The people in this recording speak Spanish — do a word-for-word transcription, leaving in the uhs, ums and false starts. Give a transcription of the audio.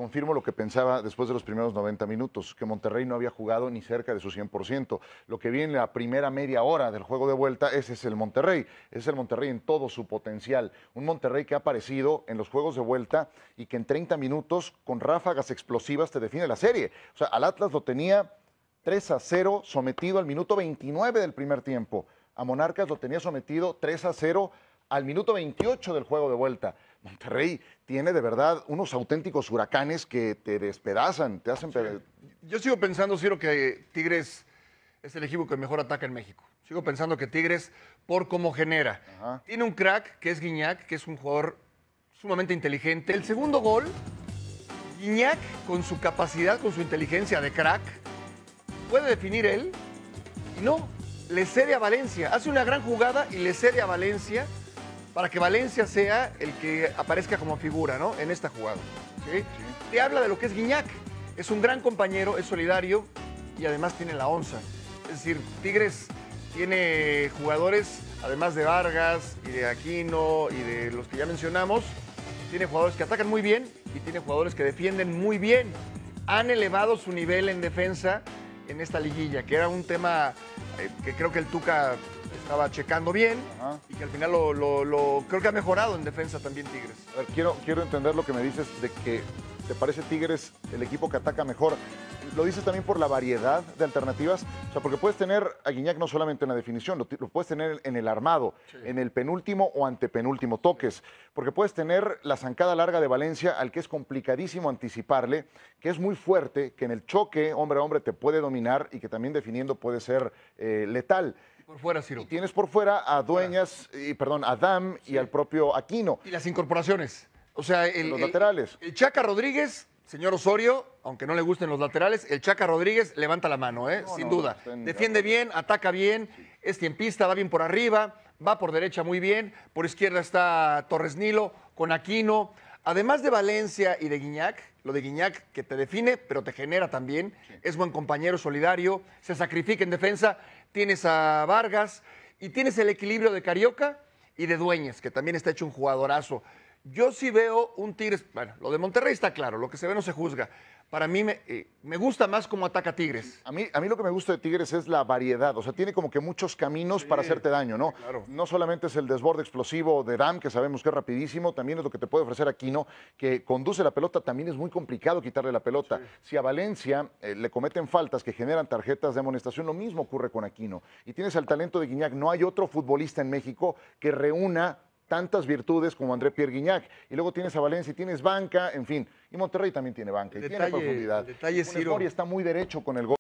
confirmo lo que pensaba después de los primeros noventa minutos, que Monterrey no había jugado ni cerca de su cien por ciento. Lo que vi en la primera media hora del juego de vuelta, ese es el Monterrey, ese es el Monterrey en todo su potencial. Un Monterrey que ha aparecido en los juegos de vuelta y que en treinta minutos, con ráfagas explosivas, te define la serie. O sea, al Atlas lo tenía tres a cero sometido al minuto veintinueve del primer tiempo. A Monarcas lo tenía sometido tres a cero al minuto veintiocho del juego de vuelta. Monterrey tiene de verdad unos auténticos huracanes que te despedazan, te hacen... Sí. Yo sigo pensando, Ciro, que Tigres es el equipo que mejor ataca en México. Sigo pensando que Tigres, por cómo genera, Ajá. tiene un crack que es Guiñac, que es un jugador sumamente inteligente. El segundo gol, Guiñac, con su capacidad, con su inteligencia de crack, puede definir él y no, le cede a Valencia. Hace una gran jugada y le cede a Valencia para que Valencia sea el que aparezca como figura, ¿no? En esta jugada. ¿Sí? Sí. Te habla de lo que es Guiñac. Es un gran compañero, es solidario y además tiene la onza. Es decir, Tigres tiene jugadores, además de Vargas y de Aquino y de los que ya mencionamos, tiene jugadores que atacan muy bien y tiene jugadores que defienden muy bien. Han elevado su nivel en defensa en esta liguilla, que era un tema eh, que creo que el Tuca estaba checando bien Ajá. y que al final lo, lo, lo creo que ha mejorado en defensa también Tigres. A ver, quiero, quiero entender lo que me dices de que te parece Tigres el equipo que ataca mejor. ¿Lo dices también por la variedad de alternativas? O sea, porque puedes tener a Guiñac no solamente en la definición, lo, lo puedes tener en el armado, sí. en el penúltimo o antepenúltimo toques, porque puedes tener la zancada larga de Valencia al que es complicadísimo anticiparle, que es muy fuerte, que en el choque hombre a hombre te puede dominar y que también definiendo puede ser eh, letal. Por fuera, Ciro. Y tienes por fuera a Dueñas, y, perdón, a Dam sí. y al propio Aquino. Y las incorporaciones. O sea, el, los el, laterales. El Chaca Rodríguez, señor Osorio, aunque no le gusten los laterales, el Chaca Rodríguez levanta la mano, ¿eh? No, sin no, duda. No, defiende bien, ataca bien, sí. es tiempista, va bien por arriba, va por derecha muy bien, por izquierda está Torres Nilo con Aquino. Además de Valencia y de Guiñac, lo de Guiñac que te define, pero te genera también, sí. es buen compañero, solidario, se sacrifica en defensa, tienes a Vargas y tienes el equilibrio de Carioca y de Dueñas, que también está hecho un jugadorazo. Yo sí veo un Tigres, bueno, lo de Monterrey está claro, lo que se ve no se juzga. Para mí me, eh, me gusta más cómo ataca Tigres. A mí, a mí lo que me gusta de Tigres es la variedad, o sea, tiene como que muchos caminos sí, para hacerte daño, ¿no? Sí, claro. No solamente es el desborde explosivo de Dam, que sabemos que es rapidísimo, también es lo que te puede ofrecer Aquino, que conduce la pelota, también es muy complicado quitarle la pelota. Sí. Si a Valencia eh, le cometen faltas que generan tarjetas de amonestación, lo mismo ocurre con Aquino. Y tienes el talento de Guiñac, no hay otro futbolista en México que reúna tantas virtudes como André Pierre Guiñac. Y luego tienes a Valencia y tienes banca, en fin. Y Monterrey también tiene banca y detalle, tiene profundidad. El detalle, Ciro. Está muy derecho con el gol.